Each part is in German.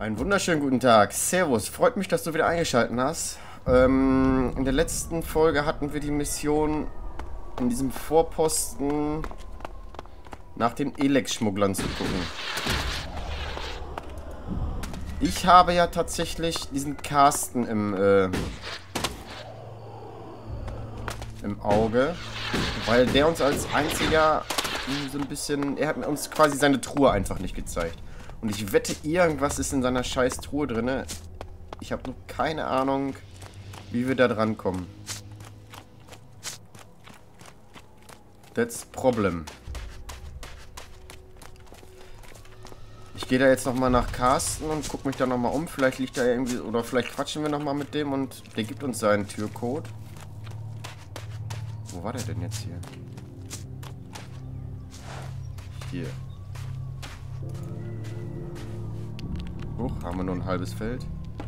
Einen wunderschönen guten Tag. Servus, freut mich, dass du wieder eingeschaltet hast. In der letzten Folge hatten wir die Mission, in diesem Vorposten nach den Elex-Schmugglern zu gucken. Ich habe ja tatsächlich diesen Carsten im Auge, weil der uns als einziger so ein bisschen... Er hat uns quasi seine Truhe einfach nicht gezeigt. Und ich wette, irgendwas ist in seiner scheiß Truhe drin. Ich habe noch keine Ahnung, wie wir da dran kommen. That's problem. Ich gehe da jetzt nochmal nach Carsten und gucke mich da nochmal um. Vielleicht liegt da irgendwie... Oder vielleicht quatschen wir nochmal mit dem und der gibt uns seinen Türcode. Wo war der denn jetzt hier? Hier. Hoch, haben wir nur ein halbes Feld.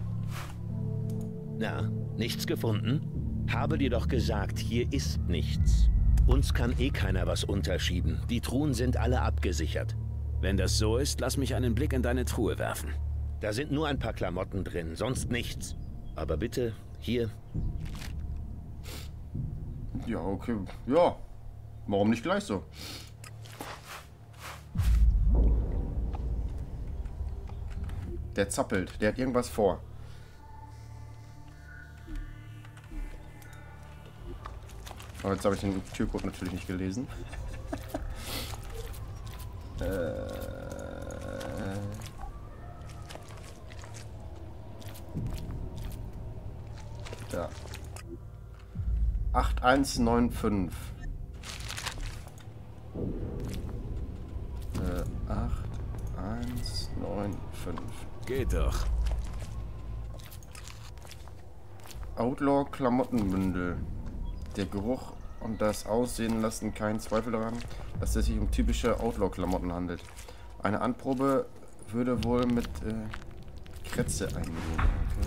Na, nichts gefunden? Habe dir doch gesagt, hier ist nichts. Uns kann eh keiner was unterschieben. Die Truhen sind alle abgesichert. Wenn das so ist, lass mich einen Blick in deine Truhe werfen. Da sind nur ein paar Klamotten drin, sonst nichts. Aber bitte, hier. Ja, okay. Ja. Warum nicht gleich so? Der zappelt. Der hat irgendwas vor. Aber jetzt habe ich den Türcode natürlich nicht gelesen. Ja. 8195. 8195. Geht doch. Outlaw-Klamottenbündel. Der Geruch und das Aussehen lassen keinen Zweifel daran, dass es sich um typische Outlaw-Klamotten handelt. Eine Anprobe würde wohl mit Kretze eingehen. Okay.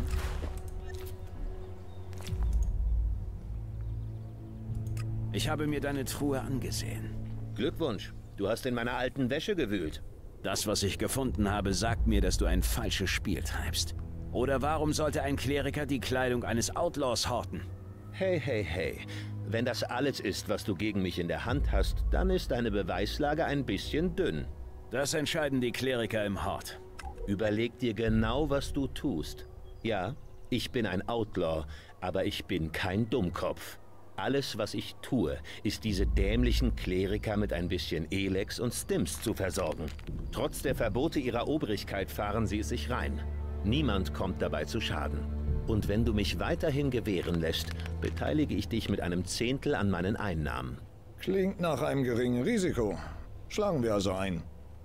Ich habe mir deine Truhe angesehen. Glückwunsch, du hast in meiner alten Wäsche gewühlt. Das, was ich gefunden habe, sagt mir, dass du ein falsches Spiel treibst. Oder warum sollte ein Kleriker die Kleidung eines Outlaws horten? Hey, hey, hey. Wenn das alles ist, was du gegen mich in der Hand hast, dann ist deine Beweislage ein bisschen dünn. Das entscheiden die Kleriker im Hort. Überleg dir genau, was du tust. Ja, ich bin ein Outlaw, aber ich bin kein Dummkopf. Alles, was ich tue, ist diese dämlichen Kleriker mit ein bisschen Elex und Stims zu versorgen. Trotz der Verbote ihrer Obrigkeit fahren sie es sich rein. Niemand kommt dabei zu Schaden. Und wenn du mich weiterhin gewähren lässt, beteilige ich dich mit einem Zehntel an meinen Einnahmen. Klingt nach einem geringen Risiko. Schlagen wir also ein.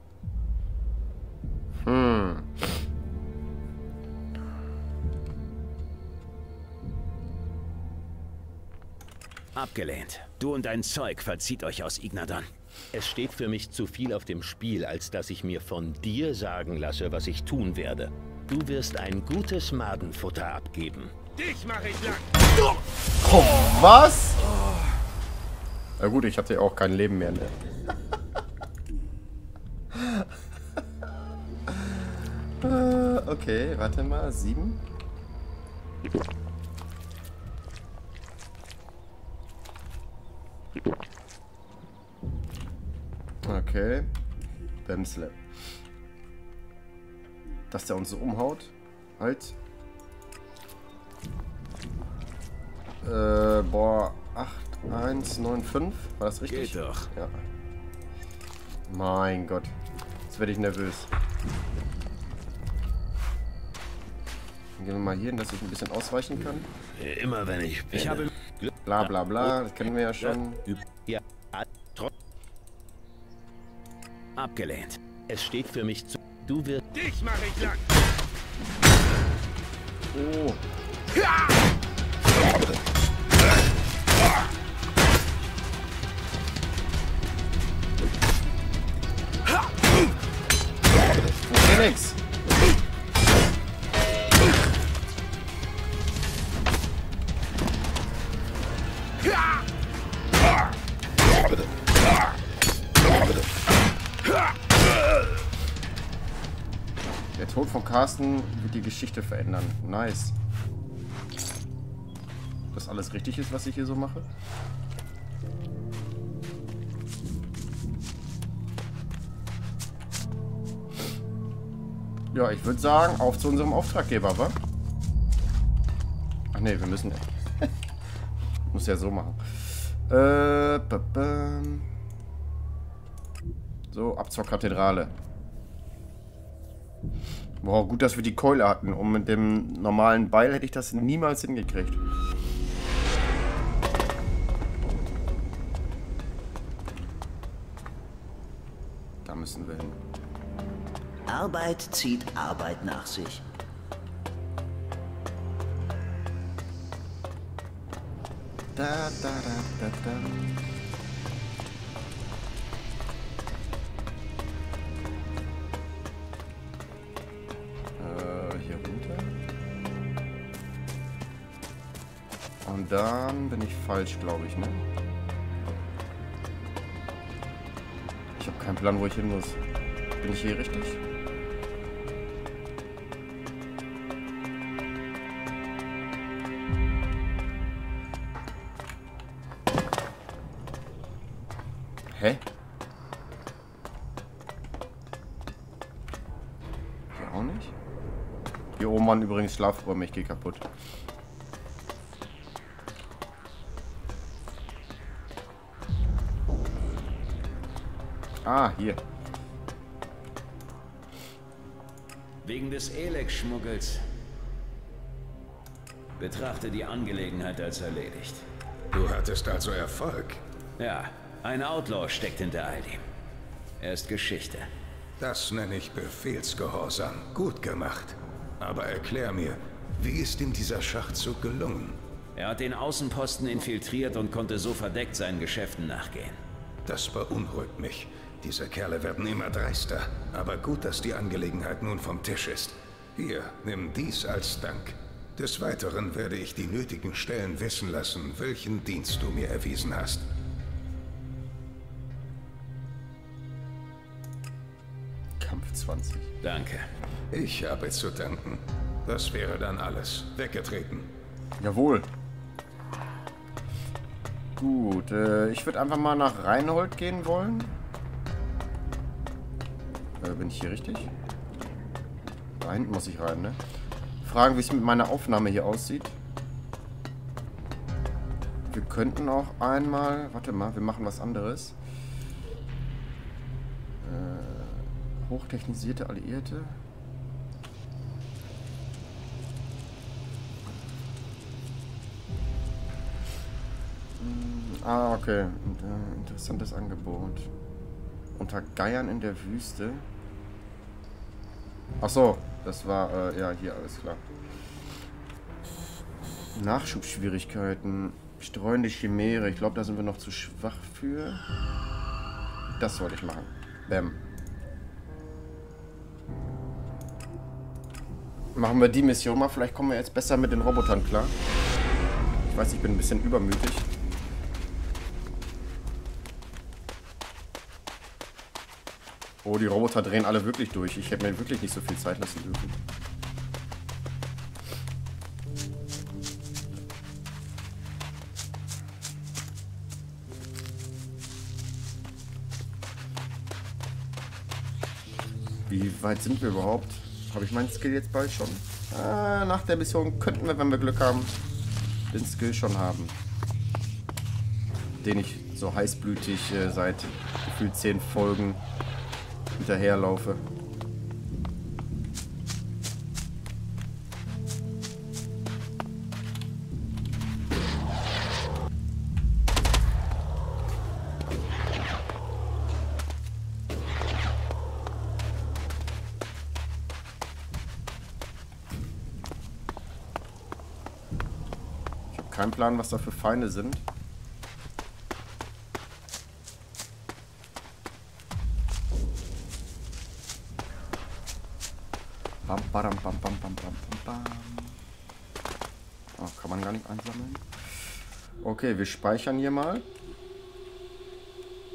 Abgelehnt. Du und dein Zeug verzieht euch aus Ignadon. Es steht für mich zu viel auf dem Spiel, als dass ich mir von dir sagen lasse, was ich tun werde. Du wirst ein gutes Madenfutter abgeben. Dich mache ich lang! Oh, was? Na gut, ich hatte ja auch kein Leben mehr, ne? Okay, warte mal. 7. Okay. Bämsle. Dass der uns so umhaut. Halt. Boah. 8195. War das richtig? Geht doch. Ja. Mein Gott. Jetzt werde ich nervös. Dann gehen wir mal hier hin, dass ich ein bisschen ausweichen kann. Immer wenn ich... Ich habe... Bla bla bla. Das kennen wir ja schon. Ja, Abgelehnt. es steht für mich zu... Du wirst... Dich mache ich lang! Oh. Nix. Tod von Carsten wird die Geschichte verändern. Nice. Dass alles richtig ist, was ich hier so mache. Ja, ich würde sagen, auf zu unserem Auftraggeber, wa? Ach nee, wir müssen... Muss ja so machen. So, ab zur Kathedrale. Wow, gut, dass wir die Keule hatten. Und mit dem normalen Beil hätte ich das niemals hingekriegt. Da müssen wir hin. Arbeit zieht Arbeit nach sich. Da, da, da, da, da. Hier runter. Und dann bin ich falsch, glaube ich, ne? Ich habe keinen Plan, wo ich hin muss. Bin ich hier richtig? Hä? Hier auch nicht? Hier oben waren übrigens Schlafräume, ich gehe kaputt. Ah, hier. Wegen des Elex-Schmuggels. Betrachte die Angelegenheit als erledigt. Du hattest also Erfolg. Ja, ein Outlaw steckt hinter all dem. Er ist Geschichte. Das nenne ich Befehlsgehorsam. Gut gemacht. Aber erklär mir, wie ist ihm dieser Schachzug gelungen? Er hat den Außenposten infiltriert und konnte so verdeckt seinen Geschäften nachgehen. Das beunruhigt mich. Diese Kerle werden immer dreister. Aber gut, dass die Angelegenheit nun vom Tisch ist. Hier, nimm dies als Dank. Des Weiteren werde ich die nötigen Stellen wissen lassen, welchen Dienst du mir erwiesen hast. Kampf 20. Danke. Ich habe zu danken. Das wäre dann alles. Weggetreten. Jawohl. Gut, ich würde einfach mal nach Reinhold gehen wollen. Bin ich hier richtig? Da hinten muss ich rein, ne? Fragen, wie es mit meiner Aufnahme hier aussieht. Wir könnten auch einmal... Warte mal, wir machen was anderes. Hochtechnisierte Alliierte. Ah, okay. Interessantes Angebot. Unter Geiern in der Wüste. Ach so, das war, ja, hier, alles klar. Nachschubschwierigkeiten. Streuende Chimäre. Ich glaube, da sind wir noch zu schwach für. Das wollte ich machen. Bam. Machen wir die Mission mal. Vielleicht kommen wir jetzt besser mit den Robotern klar. Ich weiß, ich bin ein bisschen übermütig. Oh, die Roboter drehen alle wirklich durch. Ich hätte mir wirklich nicht so viel Zeit lassen dürfen. Wie weit sind wir überhaupt? Habe ich meinen Skill jetzt bald schon? Nach der Mission könnten wir, wenn wir Glück haben, den Skill schon haben. Den ich so heißblütig seit gefühlt 10 Folgen hinterherlaufe. Ich habe keinen Plan, was da für Feinde sind. Bam, bam, bam, bam, bam, bam. Oh, kann man gar nicht einsammeln. Okay, wir speichern hier mal.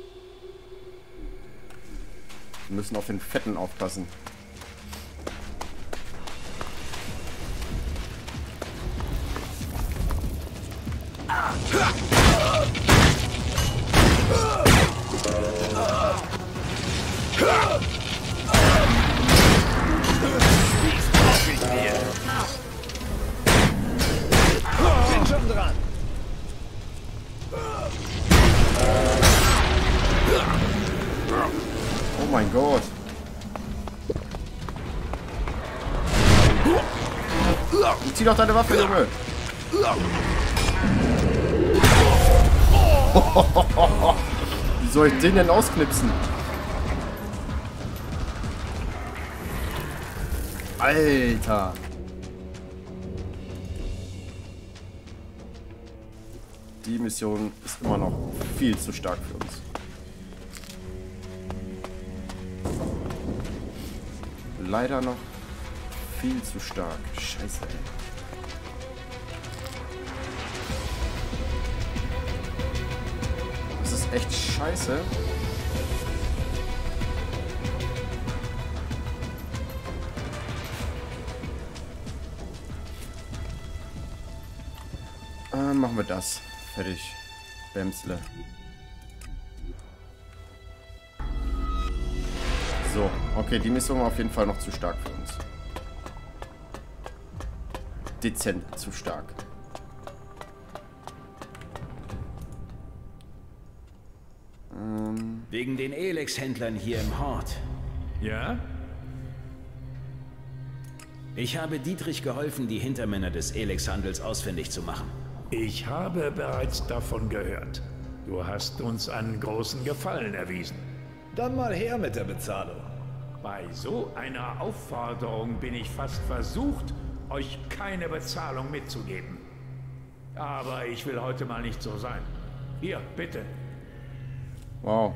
Wir müssen auf den Fetten aufpassen. mein Gott. Zieh doch deine Waffe, Junge. Wie soll ich den denn ausknipsen? Alter. Die Mission ist immer noch viel zu stark für uns. Leider noch viel zu stark. Scheiße, ey. Das ist echt scheiße. Machen wir das. Fertig. Bämsle. So, okay, die Mission war auf jeden Fall noch zu stark für uns. Dezent zu stark. Wegen den Elex-Händlern hier im Hort. Ja? Ich habe Dietrich geholfen, die Hintermänner des Elex-Handels ausfindig zu machen. Ich habe bereits davon gehört. Du hast uns einen großen Gefallen erwiesen. Dann mal her mit der Bezahlung. Bei so einer Aufforderung bin ich fast versucht, euch keine Bezahlung mitzugeben. Aber ich will heute mal nicht so sein. Hier, bitte. Wow.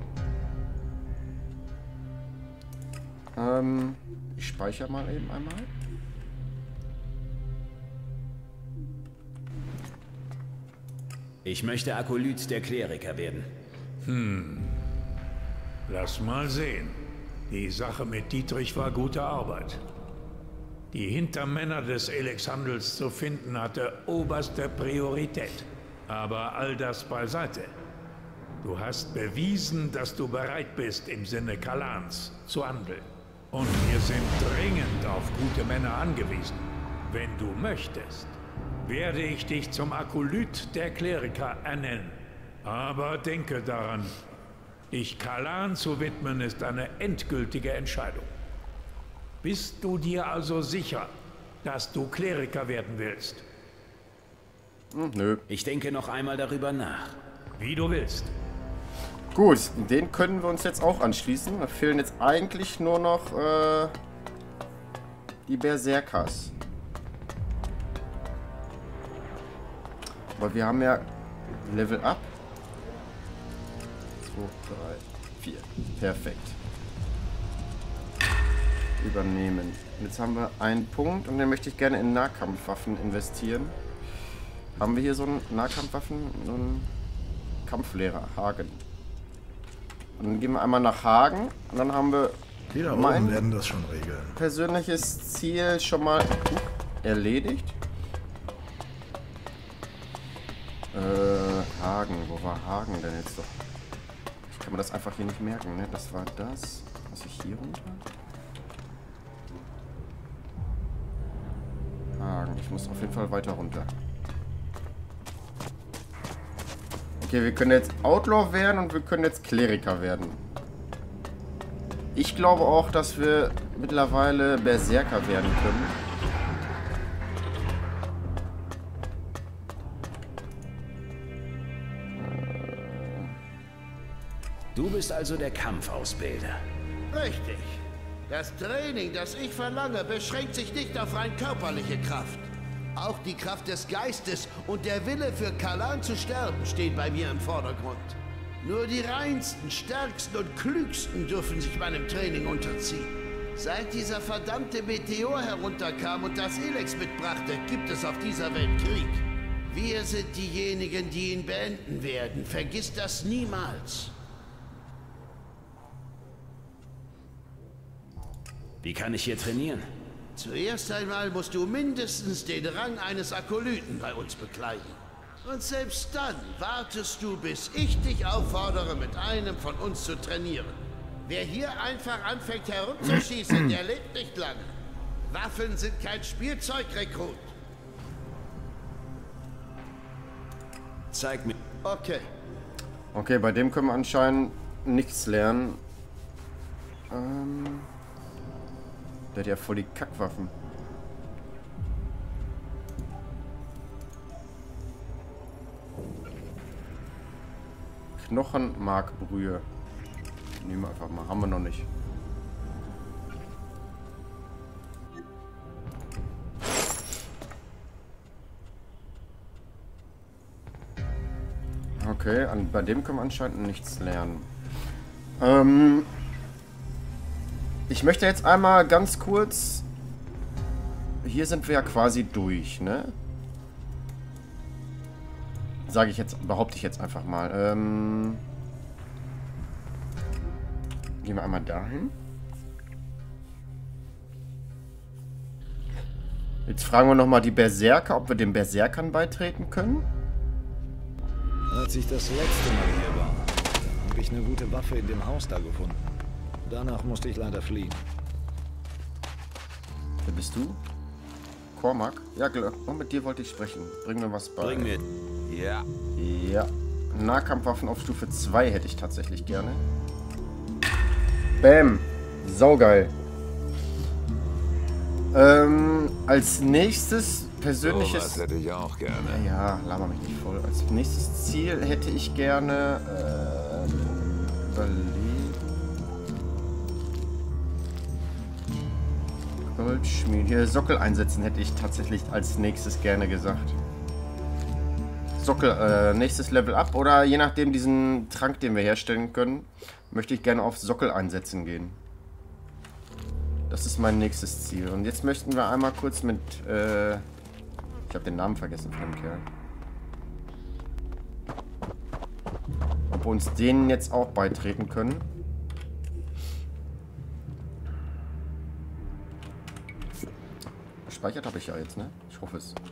Ich speichere mal eben einmal. Ich möchte Akolyt der Kleriker werden. Lass mal sehen. Die Sache mit Dietrich war gute Arbeit. Die Hintermänner des Elex-Handels zu finden, hatte oberste Priorität. Aber all das beiseite. Du hast bewiesen, dass du bereit bist, im Sinne Kalans zu handeln. Und wir sind dringend auf gute Männer angewiesen. Wenn du möchtest, werde ich dich zum Akolyt der Kleriker ernennen. Aber denke daran, dich Kalan zu widmen, ist eine endgültige Entscheidung. Bist du dir also sicher, dass du Kleriker werden willst? Nö. Ich denke noch einmal darüber nach. Wie du willst. Gut, den können wir uns jetzt auch anschließen. Da fehlen jetzt eigentlich nur noch die Berserkers. Aber wir haben ja Level Up. 2, 3, 4. Perfekt. Übernehmen. Jetzt haben wir einen Punkt und den möchte ich gerne in Nahkampfwaffen investieren. Haben wir hier so einen Nahkampfwaffen? So einen Kampflehrer, Hagen. Und dann gehen wir einmal nach Hagen und dann haben wir Die da oben werden das schon regeln. persönliches Ziel schon mal erledigt. Hagen, wo war Hagen denn jetzt doch? Ich kann mir das einfach hier nicht merken, ne? Das war das. Muss ich hier runter? Hagen, ich muss auf jeden Fall weiter runter. Okay, wir können jetzt Outlaw werden und wir können jetzt Kleriker werden. Ich glaube auch, dass wir mittlerweile Berserker werden können. Du bist also der Kampfausbilder. Richtig. Das Training, das ich verlange, beschränkt sich nicht auf rein körperliche Kraft. Auch die Kraft des Geistes und der Wille für Kalan zu sterben stehen bei mir im Vordergrund. Nur die reinsten, stärksten und klügsten dürfen sich meinem Training unterziehen. Seit dieser verdammte Meteor herunterkam und das Elex mitbrachte, gibt es auf dieser Welt Krieg. Wir sind diejenigen, die ihn beenden werden. Vergiss das niemals. Wie kann ich hier trainieren? Zuerst einmal musst du mindestens den Rang eines Akolyten bei uns bekleiden. Und selbst dann wartest du, bis ich dich auffordere, mit einem von uns zu trainieren. Wer hier einfach anfängt herumzuschießen, der lebt nicht lange. Waffen sind kein Spielzeug, Rekrut. Zeig mir. Okay. Okay, bei dem können wir anscheinend nichts lernen. Der hat ja voll die Kackwaffen. Knochenmarkbrühe. Nehmen wir einfach mal. Haben wir noch nicht. Okay, bei dem können wir anscheinend nichts lernen. Ich möchte jetzt einmal ganz kurz... Hier sind wir ja quasi durch, ne? Sage ich jetzt, behaupte ich jetzt einfach mal. Gehen wir einmal dahin. Jetzt fragen wir nochmal die Berserker, ob wir den Berserkern beitreten können. Als ich das letzte Mal hier war, habe ich eine gute Waffe in dem Haus da gefunden. Danach musste ich leider fliehen. Wer bist du? Cormac? Ja, oh, mit dir wollte ich sprechen. Bring mir was bei. Bring mir. Ja. Ja. Nahkampfwaffen auf Stufe 2 hätte ich tatsächlich gerne. Bam. Saugeil. Als nächstes persönliches... So was hätte ich auch gerne. Ja, laber mich nicht voll. Als nächstes Ziel hätte ich gerne... Goldschmied. Hier Sockel einsetzen hätte ich tatsächlich als nächstes gerne gesagt. Sockel, nächstes Level up oder je nachdem diesen Trank, den wir herstellen können, möchte ich gerne auf Sockel einsetzen gehen. Das ist mein nächstes Ziel. Und jetzt möchten wir einmal kurz mit, ich habe den Namen vergessen von dem Kerl. Ob wir uns denen jetzt auch beitreten können. Gespeichert habe ich ja jetzt, ne? Ich hoffe es.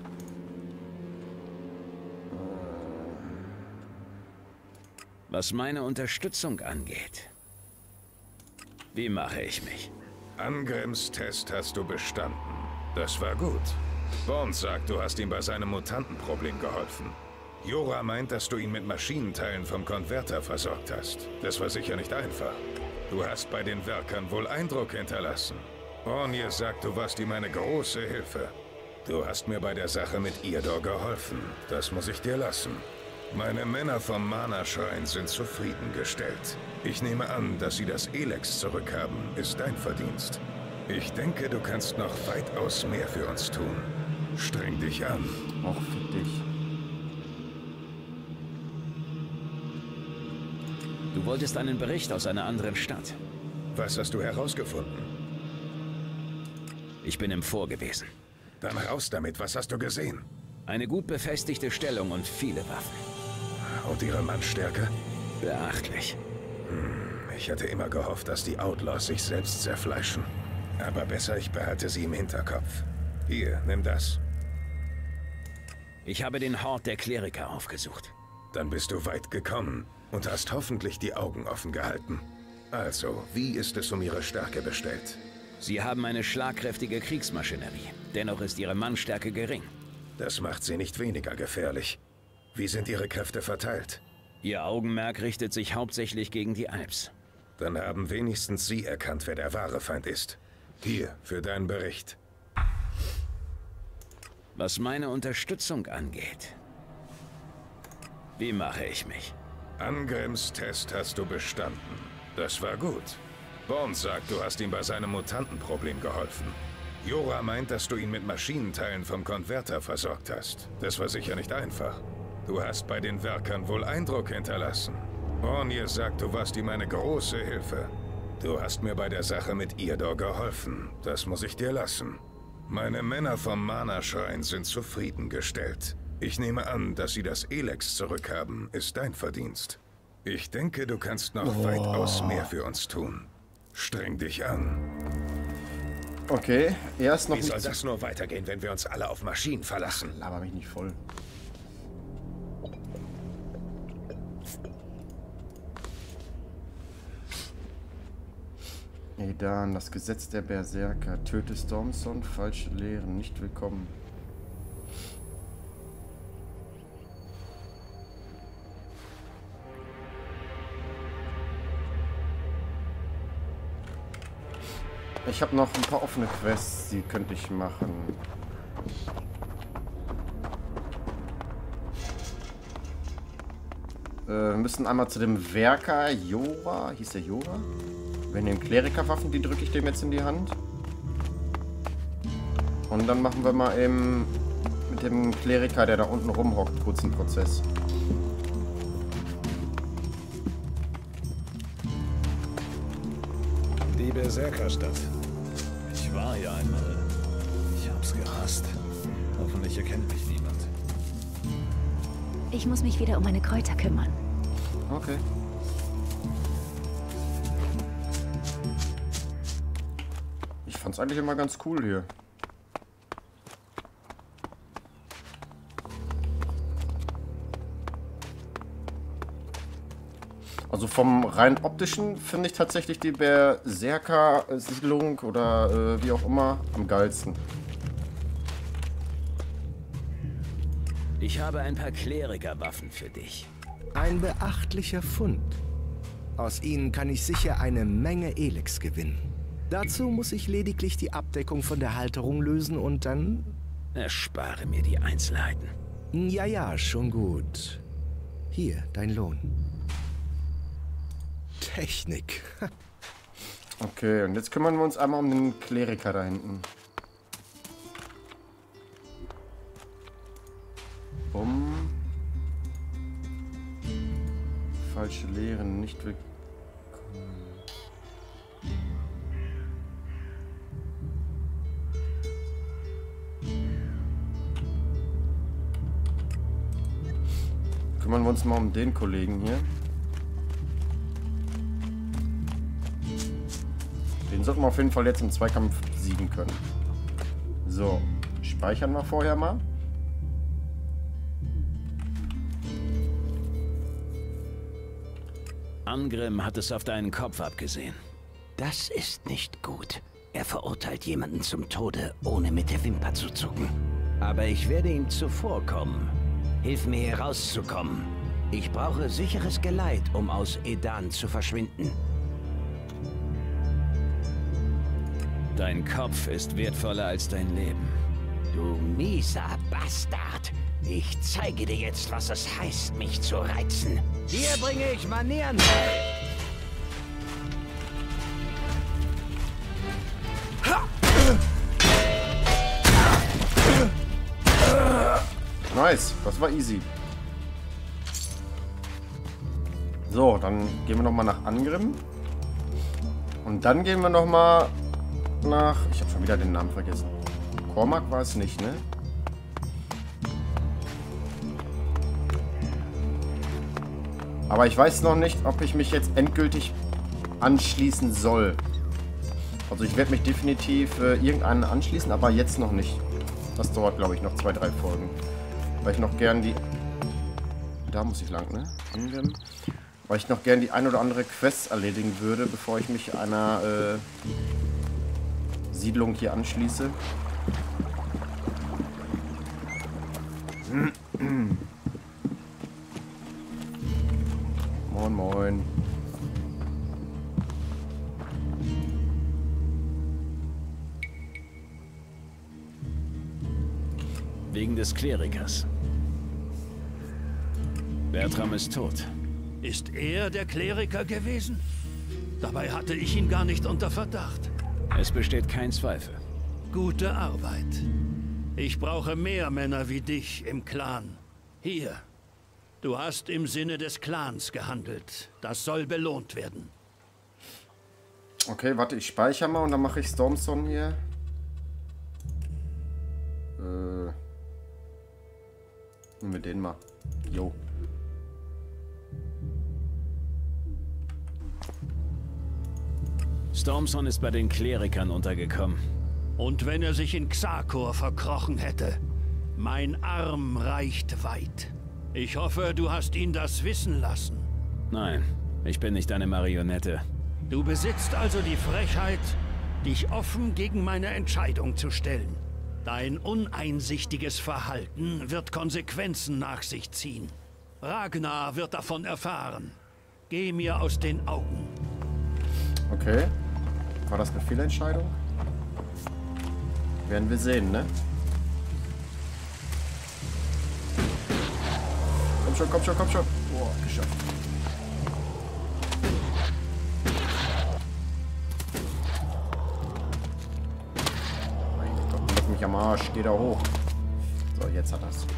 Was meine Unterstützung angeht. Wie mache ich mich? Angrims Test hast du bestanden. Das war gut. Bones sagt, du hast ihm bei seinem Mutantenproblem geholfen. Jora meint, dass du ihn mit Maschinenteilen vom Konverter versorgt hast. Das war sicher nicht einfach. Du hast bei den Werkern wohl Eindruck hinterlassen. Ornje sagt, du warst ihm eine große Hilfe. Du hast mir bei der Sache mit Irdor geholfen. Das muss ich dir lassen. Meine Männer vom Mana-Schrein sind zufriedengestellt. Ich nehme an, dass sie das Elex zurückhaben, ist dein Verdienst. Ich denke, du kannst noch weitaus mehr für uns tun. Streng dich an. Auch für dich. Du wolltest einen Bericht aus einer anderen Stadt. Was hast du herausgefunden? Ich bin im Fort gewesen. Dann raus damit, was hast du gesehen? Eine gut befestigte Stellung und viele Waffen. Und ihre Mannstärke? Beachtlich. Ich hatte immer gehofft, dass die Outlaws sich selbst zerfleischen. Aber besser, ich behalte sie im Hinterkopf. Hier, nimm das. Ich habe den Hort der Kleriker aufgesucht. Dann bist du weit gekommen und hast hoffentlich die Augen offen gehalten. Also, wie ist es um ihre Stärke bestellt? Sie haben eine schlagkräftige Kriegsmaschinerie. Dennoch ist ihre Mannstärke gering. Das macht sie nicht weniger gefährlich. Wie sind ihre Kräfte verteilt? Ihr Augenmerk richtet sich hauptsächlich gegen die Alps. Dann haben wenigstens sie erkannt, wer der wahre Feind ist. Hier, für deinen Bericht. Was meine Unterstützung angeht. Wie mache ich mich? Angrims Test hast du bestanden. Das war gut. Bones sagt, du hast ihm bei seinem Mutantenproblem geholfen. Jora meint, dass du ihn mit Maschinenteilen vom Konverter versorgt hast. Das war sicher nicht einfach. Du hast bei den Werkern wohl Eindruck hinterlassen. Ornje sagt, du warst ihm eine große Hilfe. Du hast mir bei der Sache mit Irdor geholfen. Das muss ich dir lassen. Meine Männer vom Mana-Schrein sind zufriedengestellt. Ich nehme an, dass sie das Elex zurückhaben, ist dein Verdienst. Ich denke, du kannst noch weitaus mehr für uns tun. Streng dich an. Okay, erst noch Wie soll das nur weitergehen, wenn wir uns alle auf Maschinen verlassen? Laber mich nicht voll. Edan, das Gesetz der Berserker. Töte Stormson, falsche Lehren, nicht willkommen. Ich habe noch ein paar offene Quests, die könnte ich machen. Wir müssen einmal zu dem Werker Jora. Hieß der Jora? Wenn den Klerikerwaffen, die drücke ich dem jetzt in die Hand. Und dann machen wir mal eben mit dem Kleriker, der da unten rumhockt, kurz einen Prozess. Die Berserkerstadt. Ich war hier einmal. Ich hab's gehasst. Hoffentlich erkennt mich niemand. Ich muss mich wieder um meine Kräuter kümmern. Okay. Ich fand's eigentlich immer ganz cool hier. Also vom rein optischen finde ich tatsächlich die Berserker-Siedlung oder wie auch immer am geilsten. Ich habe ein paar Klerikerwaffen für dich. Ein beachtlicher Fund. Aus ihnen kann ich sicher eine Menge Elex gewinnen. Dazu muss ich lediglich die Abdeckung von der Halterung lösen und dann... Erspare mir die Einzelheiten. Ja, ja, schon gut. Hier, dein Lohn. Technik. Okay, und jetzt kümmern wir uns einmal um den Kleriker da hinten. Falsche Lehren, nicht willkommen. Kümmern wir uns mal um den Kollegen hier. Den sollten wir auf jeden Fall jetzt im Zweikampf siegen können. So, speichern wir vorher mal. Angrim hat es auf deinen Kopf abgesehen. Das ist nicht gut. Er verurteilt jemanden zum Tode, ohne mit der Wimper zu zucken. Aber ich werde ihm zuvorkommen. Hilf mir hier rauszukommen. Ich brauche sicheres Geleit, um aus Edan zu verschwinden. Dein Kopf ist wertvoller als dein Leben. Du mieser Bastard! Ich zeige dir jetzt, was es heißt, mich zu reizen. Dir bringe ich Manieren bei. Nice, das war easy. So, dann gehen wir nochmal nach Angrim. Und dann gehen wir nochmal nach... Ich habe schon wieder den Namen vergessen. Cormac war es nicht, ne? Aber ich weiß noch nicht, ob ich mich jetzt endgültig anschließen soll. Also ich werde mich definitiv irgendeinen anschließen, aber jetzt noch nicht. Das dauert, glaube ich, noch 2, 3 Folgen. Weil ich noch gern die... Da muss ich lang, ne? Angrim. Weil ich noch gern die ein oder andere Quest erledigen würde, bevor ich mich einer Siedlung hier anschließe. Moin, moin. Wegen des Klerikers. Bertram ist tot. Ist er der Kleriker gewesen? Dabei hatte ich ihn gar nicht unter Verdacht. Es besteht kein Zweifel. Gute Arbeit. Ich brauche mehr Männer wie dich im Clan. Hier. Du hast im Sinne des Clans gehandelt. Das soll belohnt werden. Okay, warte, ich speichere mal und dann mache ich Stormson hier. Nehmen wir den mal. Jo. Stormson ist bei den Klerikern untergekommen. Und wenn er sich in Xakor verkrochen hätte, mein Arm reicht weit. Ich hoffe, du hast ihn das wissen lassen. Nein, ich bin nicht eine Marionette. Du besitzt also die Frechheit, dich offen gegen meine Entscheidung zu stellen. Dein uneinsichtiges Verhalten wird Konsequenzen nach sich ziehen. Ragnar wird davon erfahren. Geh mir aus den Augen. Okay. War das eine Fehlentscheidung? Werden wir sehen, ne? Komm schon, komm schon, komm schon. Boah, geschafft. Mein Gott, leck mich am Arsch. Geh da hoch. So, jetzt hat er's.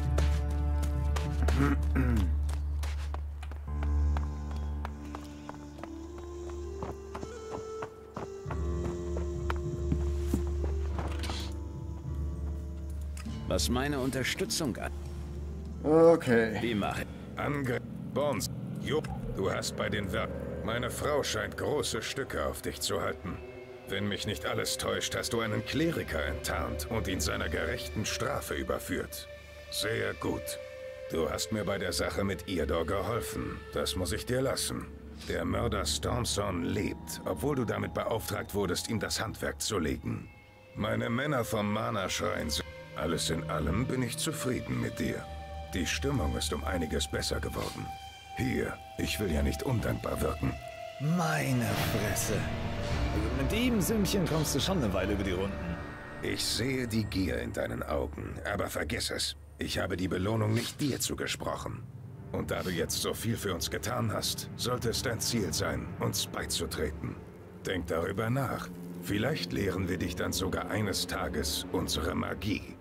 Was meine Unterstützung an. Okay. Wie mache Angriff. Bones. Jupp, du hast bei den Werken. Meine Frau scheint große Stücke auf dich zu halten. Wenn mich nicht alles täuscht, hast du einen Kleriker enttarnt und ihn seiner gerechten Strafe überführt. Sehr gut. Du hast mir bei der Sache mit Irdor geholfen. Das muss ich dir lassen. Der Mörder Stormson lebt, obwohl du damit beauftragt wurdest, ihm das Handwerk zu legen. Meine Männer vom Mana-Schrein sind... Alles in allem bin ich zufrieden mit dir. Die Stimmung ist um einiges besser geworden. Hier, ich will ja nicht undankbar wirken. Meine Fresse. Also mit dem Sümmchen kommst du schon eine Weile über die Runden. Ich sehe die Gier in deinen Augen, aber vergiss es. Ich habe die Belohnung nicht dir zugesprochen. Und da du jetzt so viel für uns getan hast, sollte es dein Ziel sein, uns beizutreten. Denk darüber nach. Vielleicht lehren wir dich dann sogar eines Tages unsere Magie.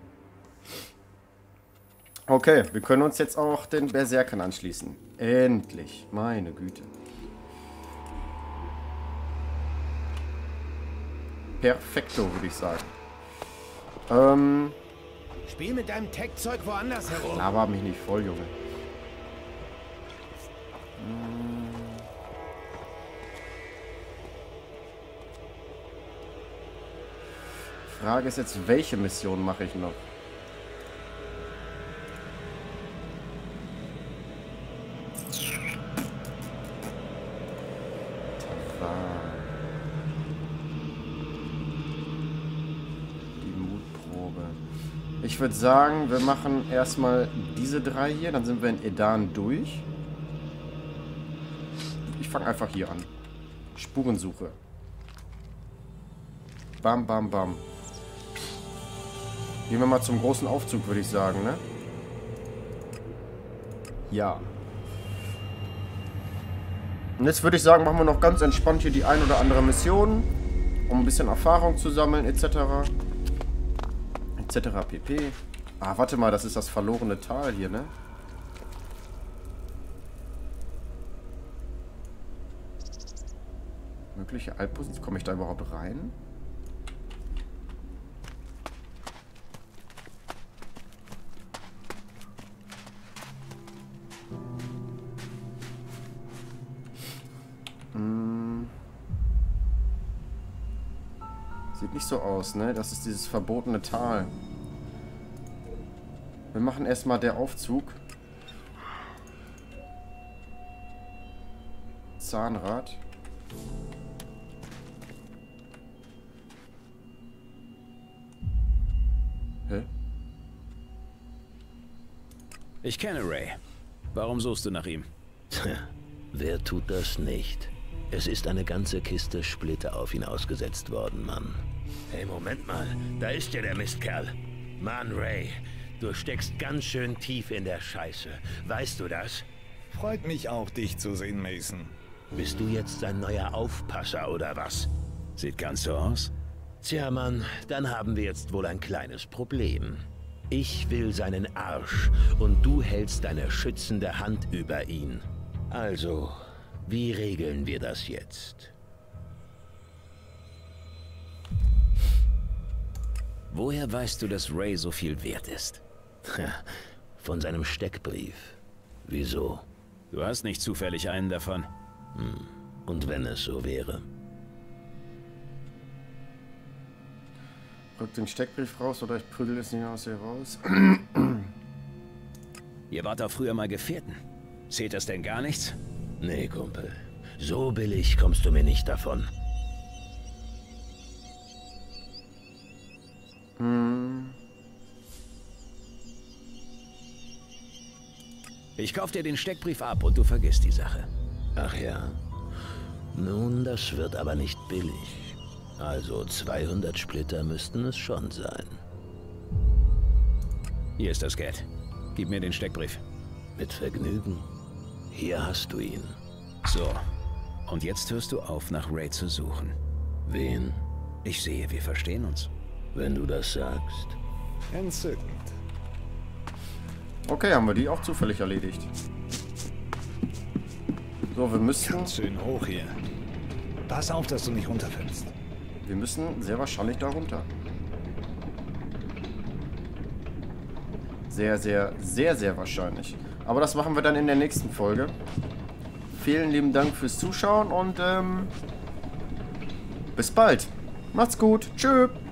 Okay, wir können uns jetzt auch den Berserkern anschließen. Endlich. Meine Güte. Perfekto, würde ich sagen. Spiel mit deinem Tech-Zeug woanders herum. Laber mich nicht voll, Junge. Frage ist jetzt, welche Mission mache ich noch? Die Mutprobe. Ich würde sagen, wir machen erstmal diese 3 hier, dann sind wir in Edan durch. Ich fange einfach hier an. Spurensuche. Bam, bam, bam. Gehen wir mal zum großen Aufzug, würde ich sagen, ne? Ja. Und jetzt würde ich sagen, machen wir noch ganz entspannt hier die ein oder andere Mission, um ein bisschen Erfahrung zu sammeln, etc. etc. pp. Ah, warte mal, das ist das verlorene Tal hier, ne? Mögliche Altposition. Komme ich da überhaupt rein? Sieht nicht so aus, ne? Das ist dieses verbotene Tal. Wir machen erstmal der Aufzug. Zahnrad. Hä? Ich kenne Ray. Warum suchst du nach ihm? Tja, wer tut das nicht? Es ist eine ganze Kiste Splitter auf ihn ausgesetzt worden, Mann. Hey, Moment mal. Da ist ja der Mistkerl. Mann, Ray, du steckst ganz schön tief in der Scheiße. Weißt du das? Freut mich auch, dich zu sehen, Mason. Bist du jetzt sein neuer Aufpasser, oder was? Sieht ganz so aus. Tja, Mann, dann haben wir jetzt wohl ein kleines Problem. Ich will seinen Arsch und du hältst deine schützende Hand über ihn. Also, wie regeln wir das jetzt? Woher weißt du, dass Ray so viel wert ist? Von seinem Steckbrief. Wieso? Du hast nicht zufällig einen davon. Und wenn es so wäre? Rück den Steckbrief raus oder ich prügel es nicht aus hier raus. Ihr wart doch früher mal Gefährten. Zählt das denn gar nichts? Nee, Kumpel. So billig kommst du mir nicht davon. Ich kauf dir den Steckbrief ab und du vergisst die Sache. Ach ja. Nun, das wird aber nicht billig. Also 200 Splitter müssten es schon sein. Hier ist das Geld. Gib mir den Steckbrief. Mit Vergnügen. Hier hast du ihn. So. Und jetzt hörst du auf, nach Ray zu suchen. Wen? Ich sehe, wir verstehen uns. Wenn du das sagst. Entzückend. Okay, haben wir die auch zufällig erledigt. So, wir müssen... Ganz schön hoch hier. Pass auf, dass du nicht runterfällst. Wir müssen sehr wahrscheinlich da runter. Sehr, sehr, sehr, sehr wahrscheinlich. Aber das machen wir dann in der nächsten Folge. Vielen lieben Dank fürs Zuschauen und bis bald. Macht's gut. Tschüss.